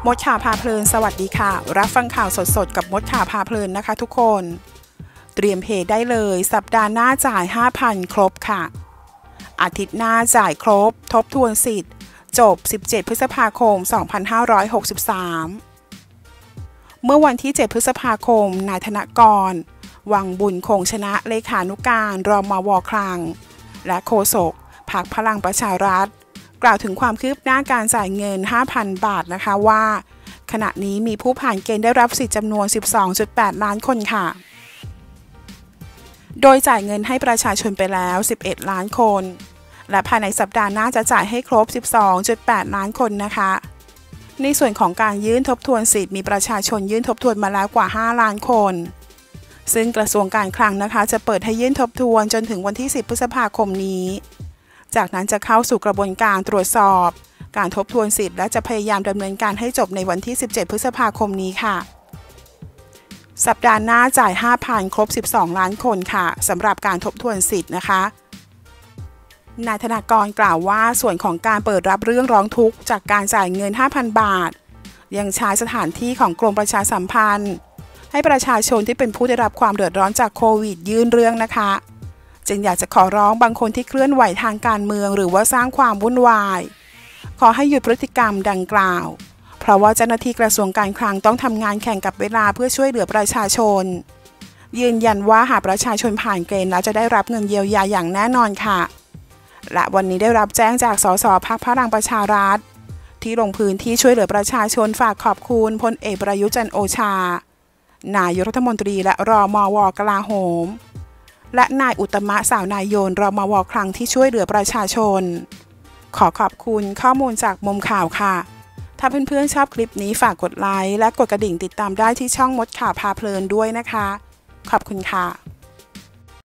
มดข่าวพาเพลินสวัสดีค่ะรับฟังข่าวสดๆกับมดข่าวพาเพลินนะคะทุกคนเตรียมเพย์ได้เลยสัปดาห์หน้าจ่าย 5,000 ครบค่ะอาทิตย์หน้าจ่ายครบทบทวนสิทธิ์จบ 17 พฤษภาคม 2563 เมื่อวันที่ 7 พฤษภาคมนายธนกรวังบุญคงชนะเลขานุการรมว.คลังและโฆษกพรรคพลังประชารัฐกล่าวถึงความคืบหน้าการจ่ายเงิน 5,000 บาทนะคะว่าขณะนี้มีผู้ผ่านเกณฑ์ได้รับสิทธิจำนวน 12.8 ล้านคนค่ะโดยจ่ายเงินให้ประชาชนไปแล้ว 11 ล้านคนและภายในสัปดาห์หน้าจะจ่ายให้ครบ 12.8 ล้านคนนะคะในส่วนของการยื่นทบทวนสิทธิ์มีประชาชนยื่นทบทวนมาแล้วกว่า 5 ล้านคนซึ่งกระทรวงการคลังนะคะจะเปิดให้ยื่นทบทวนจนถึงวันที่ 10 พฤษภาคมนี้จากนั้นจะเข้าสู่กระบวนการตรวจสอบการทบทวนสิทธิ์และจะพยายามดำเนินการให้จบในวันที่ 17 พฤษภาคมนี้ค่ะสัปดาห์หน้าจ่าย 5,000 ครบ 12 ล้านคนค่ะสำหรับการทบทวนสิทธิ์นะคะนายธนากรกล่าวว่าส่วนของการเปิดรับเรื่องร้องทุกข์จากการจ่ายเงิน 5,000 บาทยังใช้สถานที่ของกรมประชาสัมพันธ์ให้ประชาชนที่เป็นผู้ได้รับความเดือดร้อนจากโควิดยื่นเรื่องนะคะจึงอยากจะขอร้องบางคนที่เคลื่อนไหวทางการเมืองหรือว่าสร้างความวุ่นวายขอให้หยุดพฤติกรรมดังกล่าวเพราะว่าเจ้าหน้าที่กระทรวงการคลังต้องทำงานแข่งกับเวลาเพื่อช่วยเหลือประชาชนยืนยันว่าหากประชาชนผ่านเกณฑ์แล้วจะได้รับเงินเยียวยาอย่างแน่นอนค่ะและวันนี้ได้รับแจ้งจากสสพรรคพลังประชารัฐที่ลงพื้นที่ช่วยเหลือประชาชนฝากขอบคุณพลเอกประยุทธ์จันทร์โอชานายกรัฐมนตรีและรมว.กลาโหมและนายอุตมะสาวนายโยนรมว.คลังที่ช่วยเหลือประชาชนขอขอบคุณข้อมูลจากมุมข่าวค่ะถ้าเพื่อนๆชอบคลิปนี้ฝากกดไลค์และกดกระดิ่งติดตามได้ที่ช่องมดข่าวพาเพลินด้วยนะคะขอบคุณค่ะ